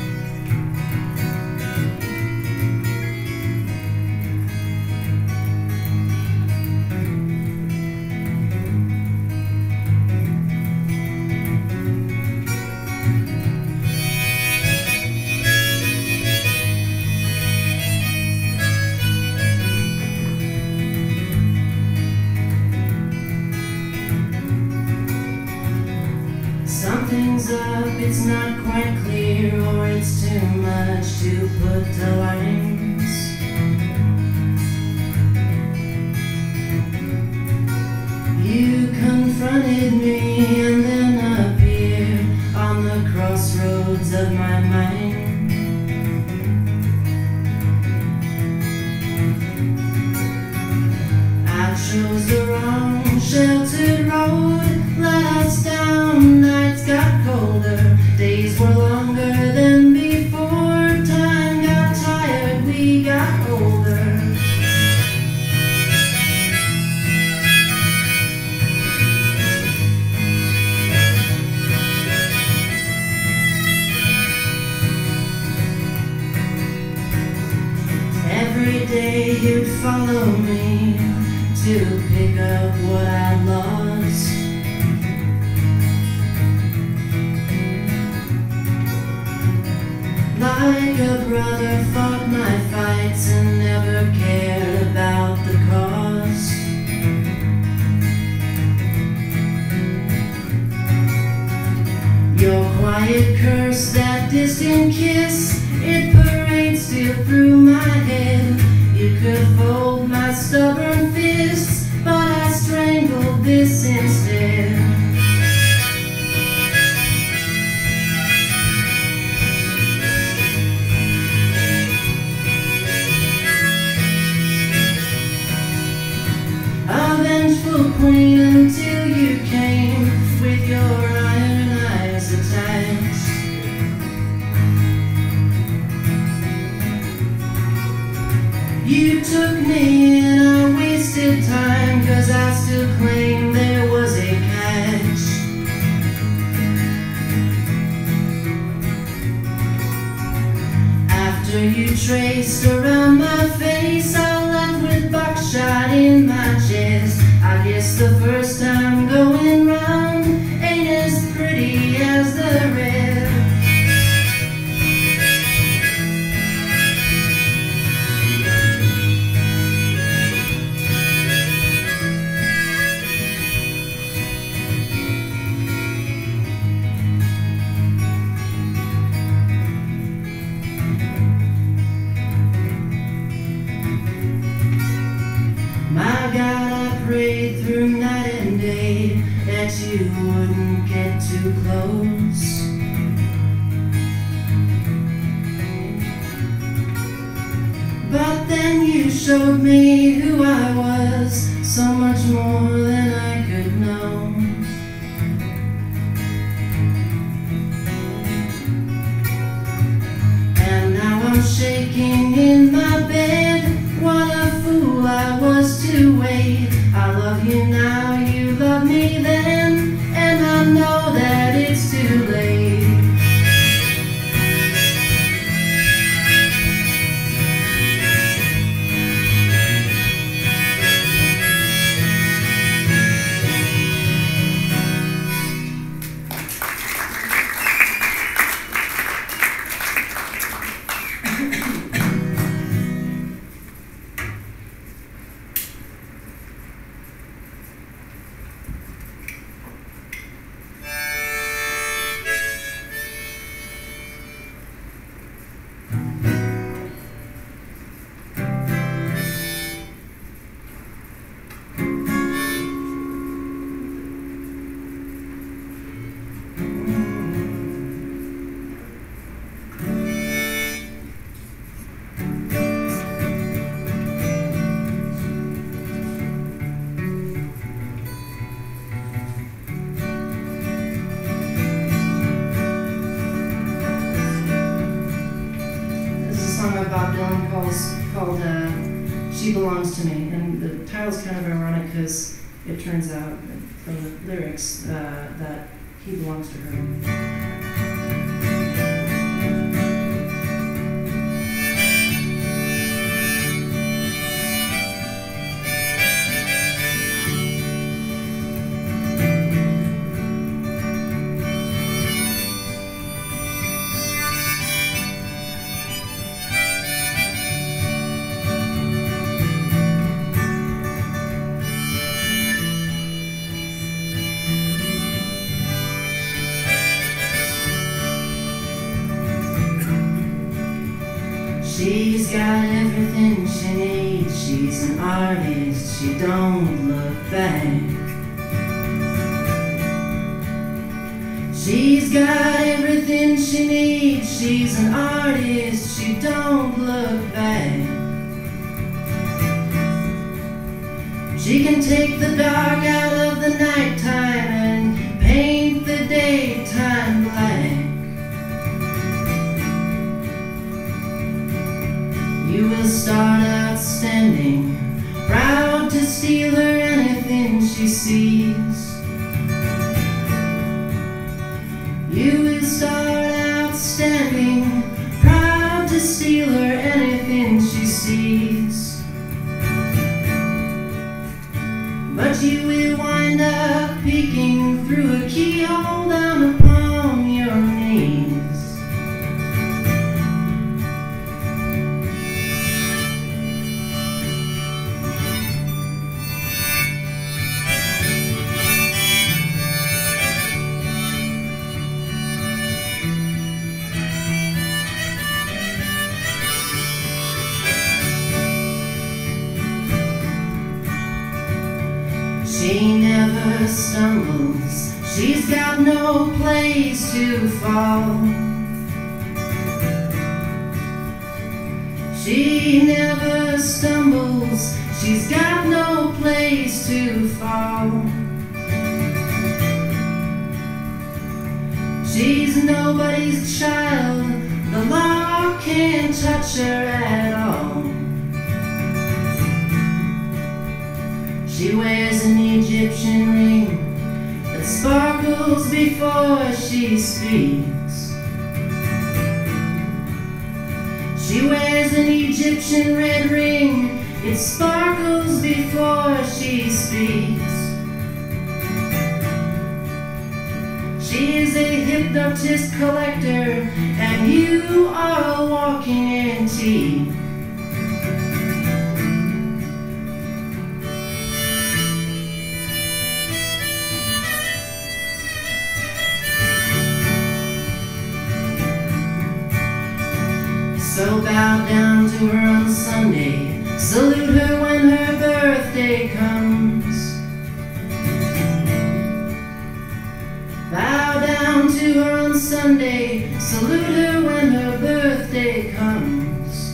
Something's up, it's not quite clear, or it's too much to put the lines. every day you'd follow me to pick up what I lost. Like a brother, fought my fights and never cared about the cost. Your quiet curse, that distant kiss, it parades still through my head. You could fold my stubborn fists, but I strangled this instead. A vengeful queen until you came with your iron eyes attached. You took me and I wasted time, 'cause I still claim there was a catch. After you traced around my face, I left with buckshot in my chest. I guess the first time going round ain't as pretty as the rest. My God, I prayed through night and day that you wouldn't get too close. But then you showed me who I was, so much more than I could know. And now I'm shaking in my bed. What a fool I was to wait. I love you now, you love me then, and I know that it's too late. Bob Dylan calls, called uh, She Belongs to Me, and the title's kind of ironic because it turns out from the lyrics uh, that he belongs to her. She's got everything she needs. She's an artist, she don't look back. She's got everything she needs. She's an artist, she don't look back. She can take the dark out of the nighttime and paint the daytime black. You will start out standing, proud to steal her anything she sees. You will start out standing, proud to steal her anything she sees. never stumbles. She's got no place to fall. She never stumbles. She's got no place to fall. She's nobody's child. The law can't touch her at all. She wears an Egyptian ring that sparkles before she speaks. She wears an Egyptian red ring. It sparkles before she speaks. She is a hypnotist collector, and you are a walking antique. So bow down to her on Sunday, salute her when her birthday comes. Bow down to her on Sunday, salute her when her birthday comes.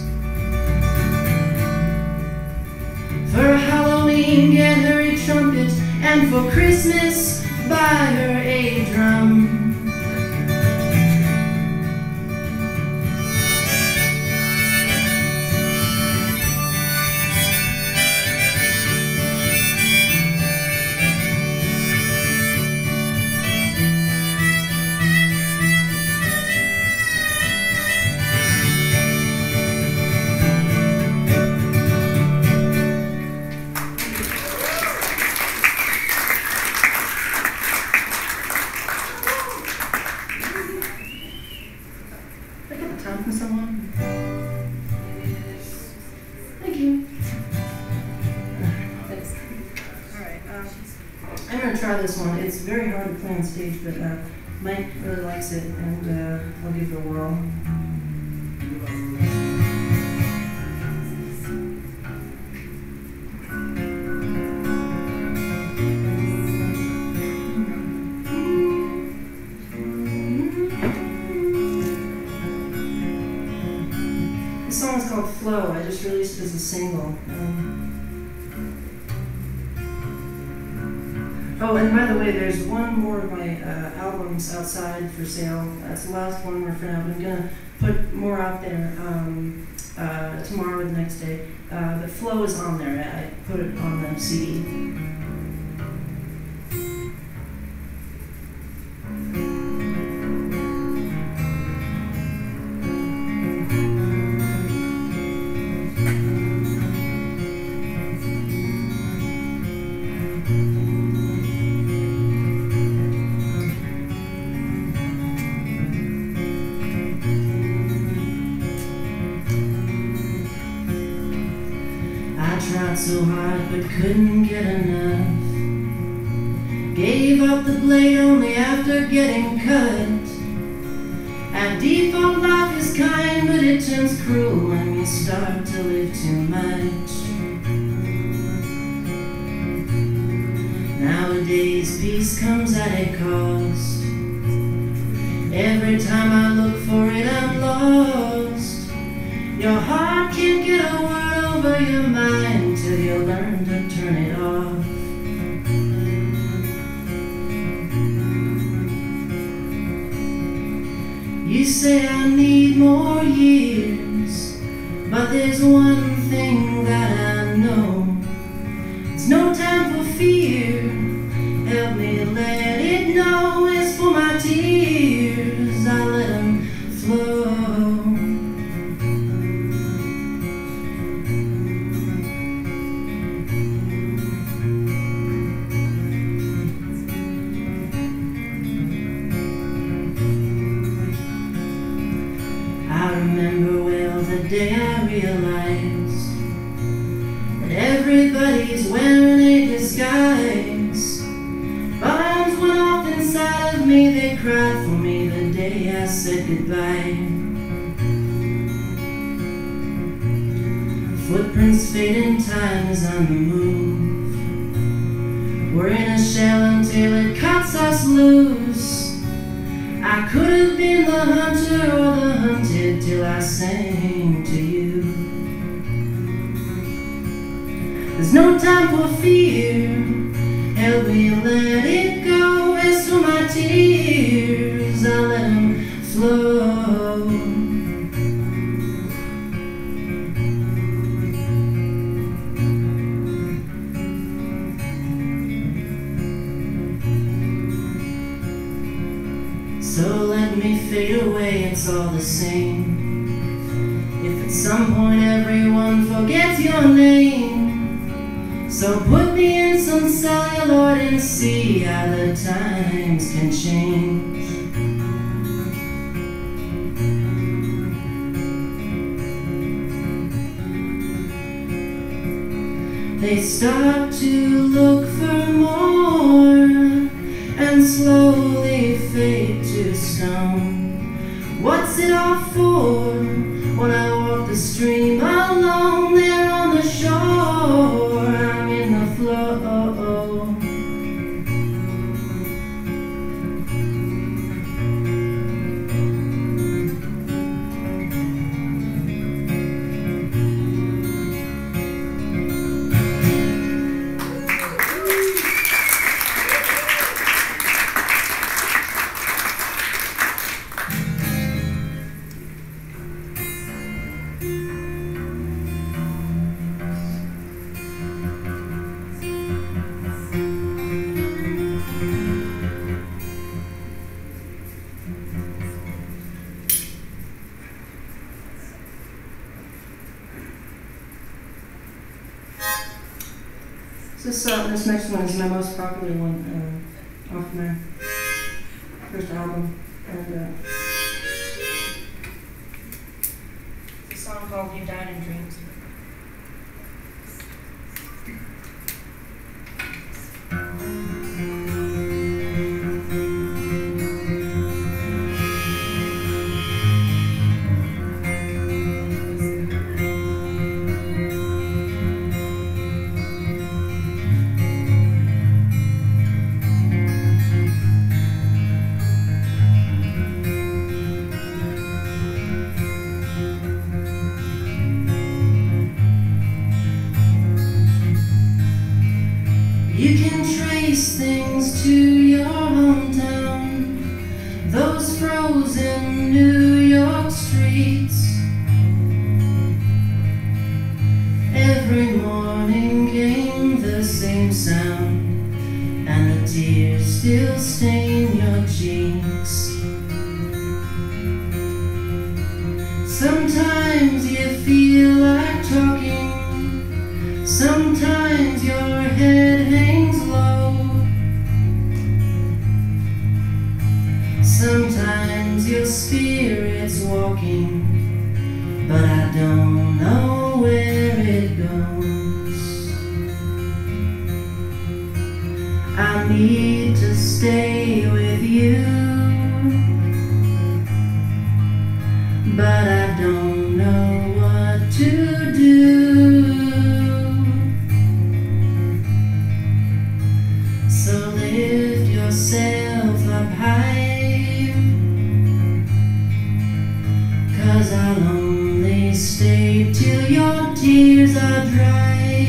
For Halloween, get her a trumpet, and for Christmas, buy her a drum. Time for someone? Thank you. Thanks. Alright, um, I'm going to try this one. It's very hard to play on stage, but uh, Mike really likes it, and uh, I'll give it a whirl. This song is called Flow. I just released it as a single. Um, oh, and by the way, there's one more of my uh, albums outside for sale. That's the last one for now, but I'm going to put more out there um, uh, tomorrow or the next day. Uh, the Flow is on there. I put it on the C D. Tried so hard but couldn't get enough. Gave up the blade only after getting cut. At default life is kind, but it turns cruel when you start to live too much. Nowadays peace comes at a cost. Every time I look for it I'm lost. Your heart can't get a word over your mind till you learn to turn it off. You say I need more years, but there's one thing that I know. It's no time for fear. Help me let it know. It's for my tears, I let them flow. I remember well the day I realized that everybody's wearing a disguise. Bombs went off inside of me, they cried for me the day I said goodbye. Footprints fade in time as on the move. We're in a shell until it cuts us loose. I could have been the hunter or the hunted till I sang to you. There's no time for fear. Help me let it go. As to my tears, I let them flow. So let me fade away, it's all the same. If at some point everyone forgets your name, so put me in some celluloid and see how the times can change. They start to look for more and slowly fade to stone. What's it all for when I walk the stream alone there on the shore? I'm in the flow. This, uh, this next one is my most popular one uh, off my first album, and uh, it's a song called You Died in Dreams. You can trace things to your hometown, those frozen New York streets. Every morning came the same sound, and the tears still stain your cheeks. Sometimes you feel like talking, sometimes your head hangs low, sometimes your spirit's walking, but I don't know where it goes. I need to stay with you, but I don't know what to do. So lift yourself up high, 'cause I'll only stay till your tears are dry.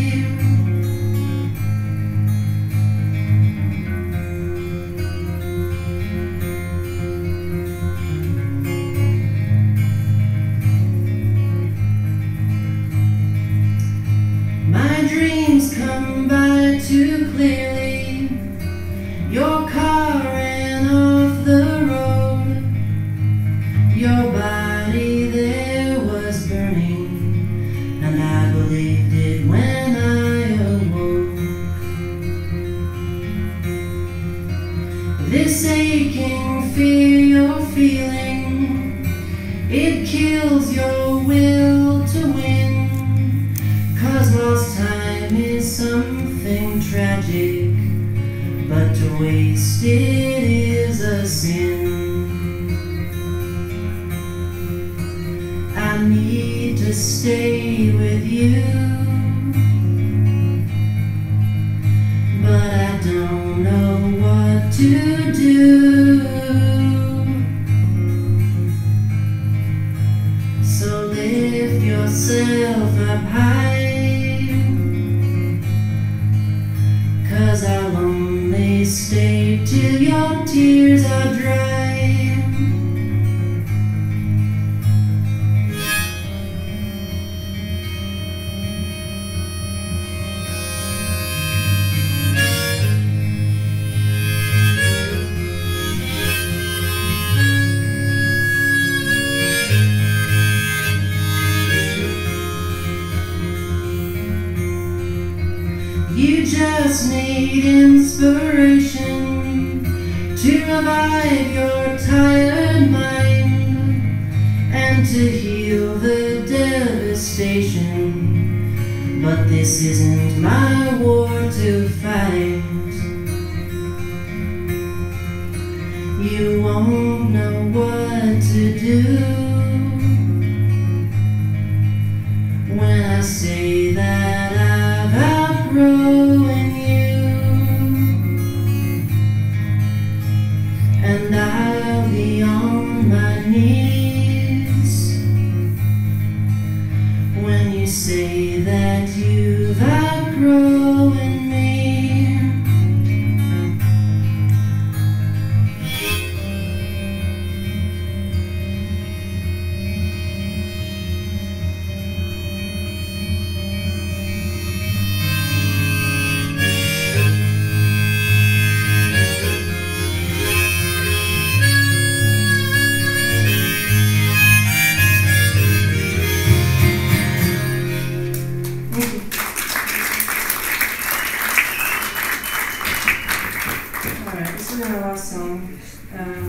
My dreams come by too clearly. Your car ran off the road. Your body there was burning, and I believed it when I awoke. This aching fear you're feeling, it kills your will to win. 'Cause lost time is something tragic, but to waste it is a sin. I need to stay with you, but I don't to do. So lift yourself up high, 'cause I'll only stay till your tears are dry. You just need inspiration to revive your tired mind and to heal the devastation. But this isn't my war to fight. You won't know what to do when I say that I've outgrown you, and I'll be on my knees when you say that you've outgrown me. Alright, this is our last song. Um,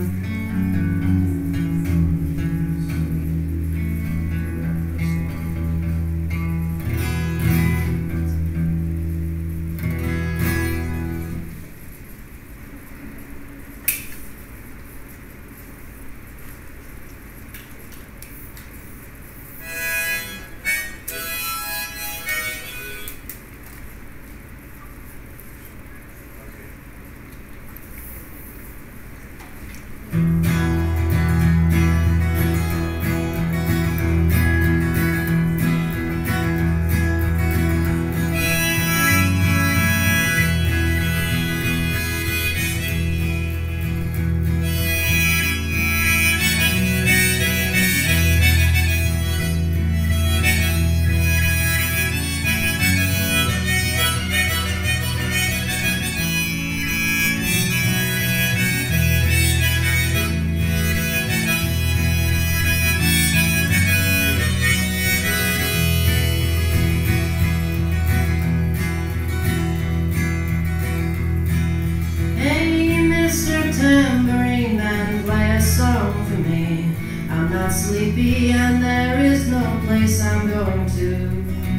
Tambourine man, play a song for me. I'm not sleepy and there is no place I'm going to.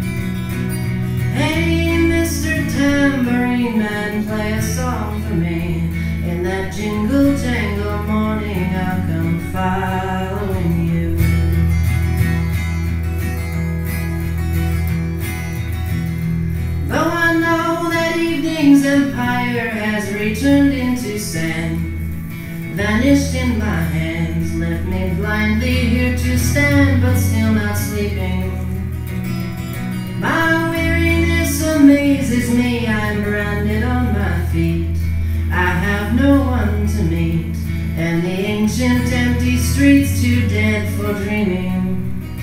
Hey, Mister Tambourine man, play a song for me. In that jingle jangle morning I'll come following you. Though I know that evening's empire has returned into sand, vanished in my hands, left me blindly here to stand, but still not sleeping. My weariness amazes me, I'm branded on my feet. I have no one to meet, and the ancient empty streets too dead for dreaming.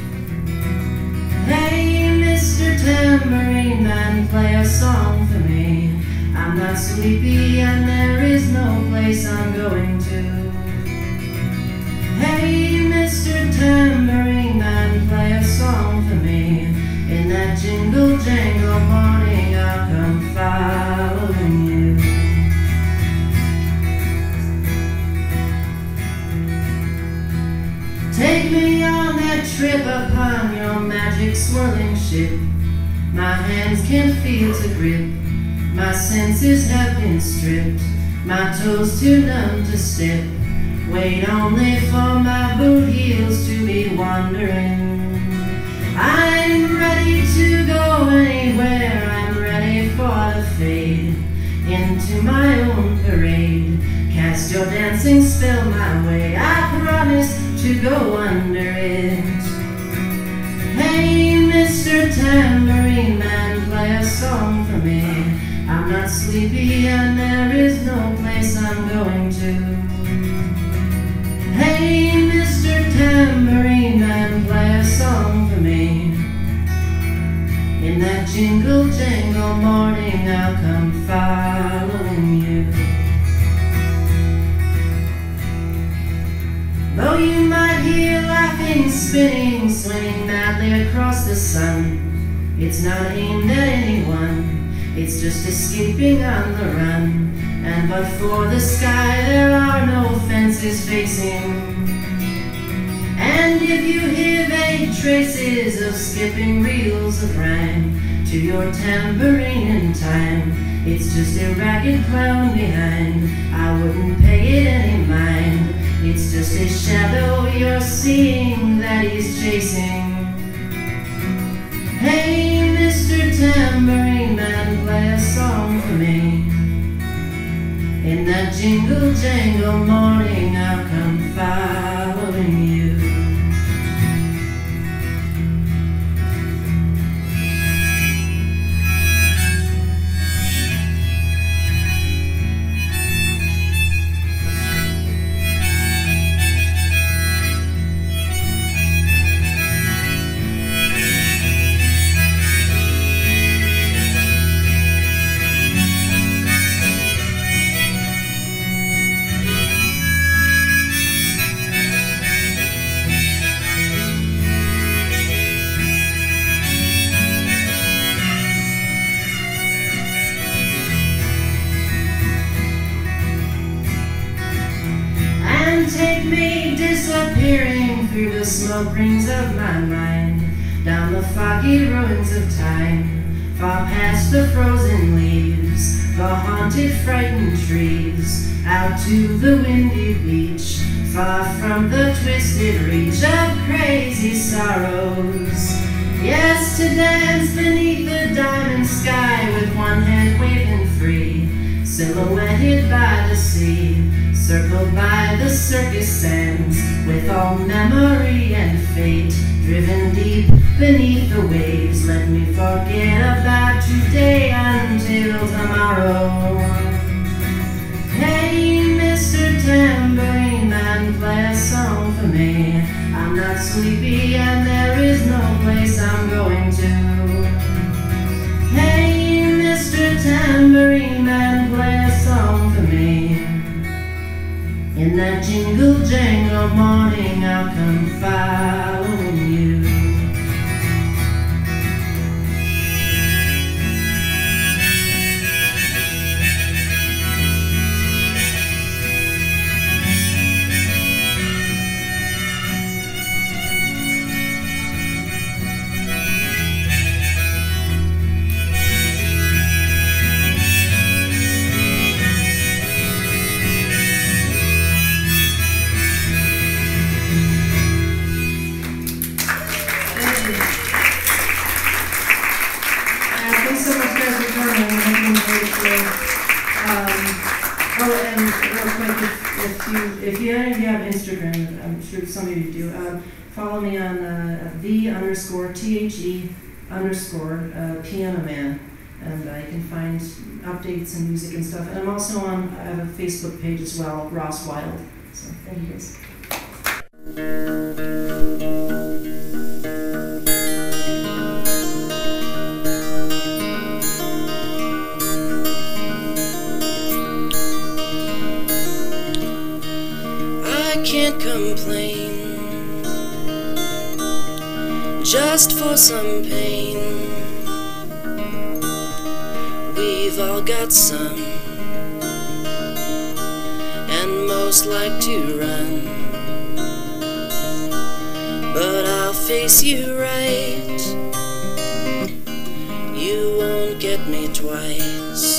Hey, Mister Tambourine man, play a song for me. I'm not sleepy and there is no place I'm going to. Hey, Mister Tambourine man, play a song for me. In that jingle jangle morning I'll come following you. Take me on that trip upon your magic swirling ship. My hands can't feel to grip, my senses have been stripped, my toes too numb to step. Wait only for my boot heels to be wandering. I'm ready to go anywhere, I'm ready for the fade into my own parade. cast your dancing spell my way. I promise to go under it. Hey, Mister Tambourine Man, play a song for me. I'm not sleepy and there is no place I'm going to. Hey, Mister Tambourine Man, play a song for me. In that jingle jangle morning I'll come following you. Though you might hear laughing, spinning, swinging madly across the sun, it's not aimed at anyone, it's just escaping on the run. And but for the sky there are no fences facing. And if you hear vague traces of skipping reels of rhyme to your tambourine in time, it's just a ragged clown behind. I wouldn't pay it any mind. It's just a shadow you're seeing that he's chasing. Hey, Mister Tambourine Man, play a song for me. In that jingle jangle morning I'll come following you. Take me disappearing through the smoke rings of my mind, down the foggy ruins of time, far past the frozen leaves, the haunted frightened trees, out to the windy beach, far from the twisted reach of crazy sorrows. Yes, to dance beneath the diamond sky with one hand waving free, silhouetted by the sea, circled by the circus sands, with all memory and fate driven deep beneath the waves. Let me forget about today until tomorrow. Hey, Mister Tambourine Man, play a song for me. I'm not sleepy and there is no place I'm going to. Hey, Mister Tambourine Man, play a song for me. In that jingle jangle morning I'll come following you. If you, if you have Instagram, I'm sure some of you do, um, follow me on uh, the underscore T H E underscore uh, Piano Man, and I uh, can find updates and music and stuff. And I'm also on, I have a Facebook page as well, Ross Wild. So thank you guys. Can't complain, just for some pain. We've all got some, and most like to run. But I'll face you right, you won't get me twice.